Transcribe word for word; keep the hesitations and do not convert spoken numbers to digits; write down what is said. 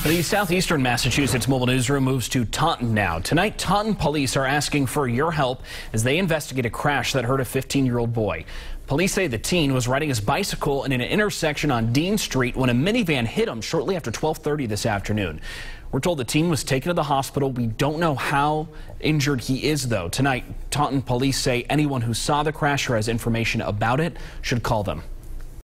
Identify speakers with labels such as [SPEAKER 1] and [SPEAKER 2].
[SPEAKER 1] The southeastern Massachusetts Mobile Newsroom moves to Taunton now. Tonight, Taunton police are asking for your help as they investigate a crash that hurt a fifteen-year-old boy. Police say the teen was riding his bicycle in an intersection on Dean Street when a minivan hit him shortly after twelve thirty this afternoon. We're told the teen was taken to the hospital. We don't know how injured he is, though. Tonight, Taunton police say anyone who saw the crash or has information about it should call them.